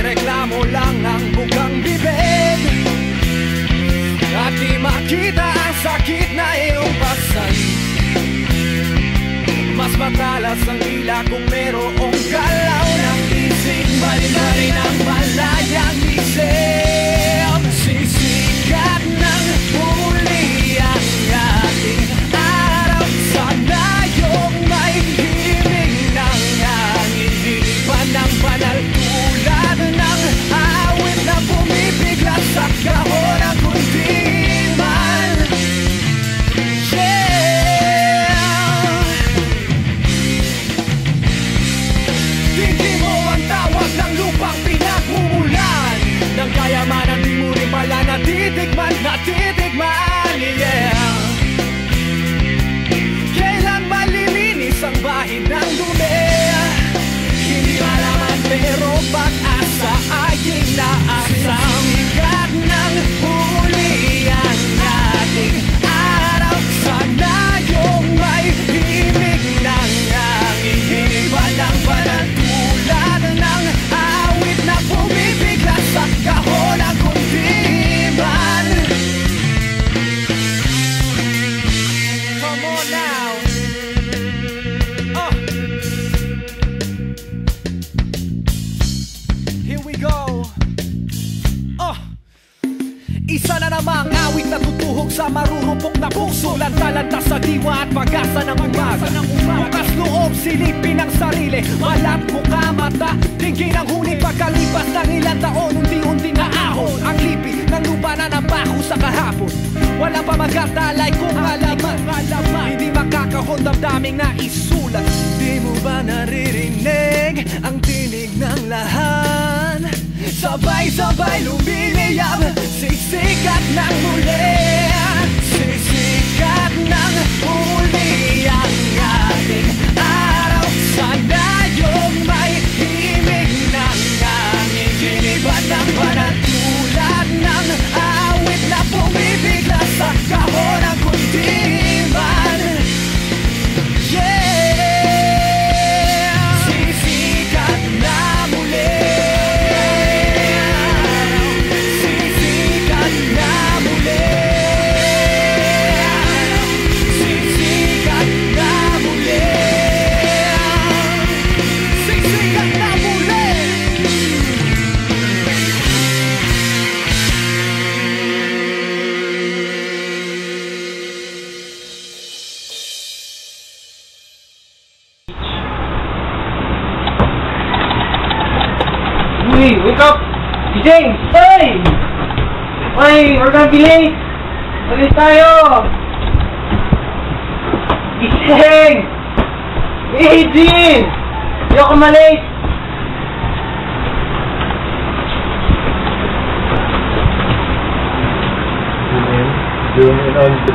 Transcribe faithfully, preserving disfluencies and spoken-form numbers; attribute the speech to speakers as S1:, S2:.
S1: Nirereklamo lang ang bukang bibig at di makita ang sakit na iyong pasan. Mas matalas ang dila kung merong galaw ng isip. Bali-bali ng malayang isip. Sisikat ng muli ang ating araw. Sana yung may himig ng hangin. Dilipan ng banal tulad ng awit na bumibigla sa kahon ng kundiman. Hindi mo ang tawag ng lupang pinagmumulan, ng kayamanan di mo rin pala natitikman, natitikman, yeah. Kailan malilinis ang bahid ng dumi? Hindi malaman pero pag-asa ay inaasam. Sikat ng huli ang ating araw. Sana yung may himig ng hangin. Hinipan ng banal tulad ng awit na bumibigla sa kahon ng kundiman. Come on now. Oh. Here we go. Oh. Isa na namang awit na tutuhog sa marurupok na puso. Lanta-lanta sa diwa at pag-asa ng umaga. Bukas loob, silipin ang sarili. Malat mukha, mata, tingin ang huni. Pagkalipas ng ilang taon, unti-unti na ahon ang lipi ng lupa na nabaho sa kahapon. Wala pa magkatalay kung alaman, alaman. Hindi makakahon damdaming na isulat. Di mo ba naririnig ang tinig ng lahat? Sabay-sabay lumiliyab, sisikat ng muli. Sisikat ng muli ang ating araw. Sana yung may himig ng hangin. Giniban ng banal tulad ng awit na bumibigla sa kahon ng kundiman. Yeah, sisikat na muli.
S2: Uy, wake up! Gising! Hey! Uy, we're gonna be late! Ulit tayo! Gising! Eugene! Hindi ako malate!
S3: Zoom in on the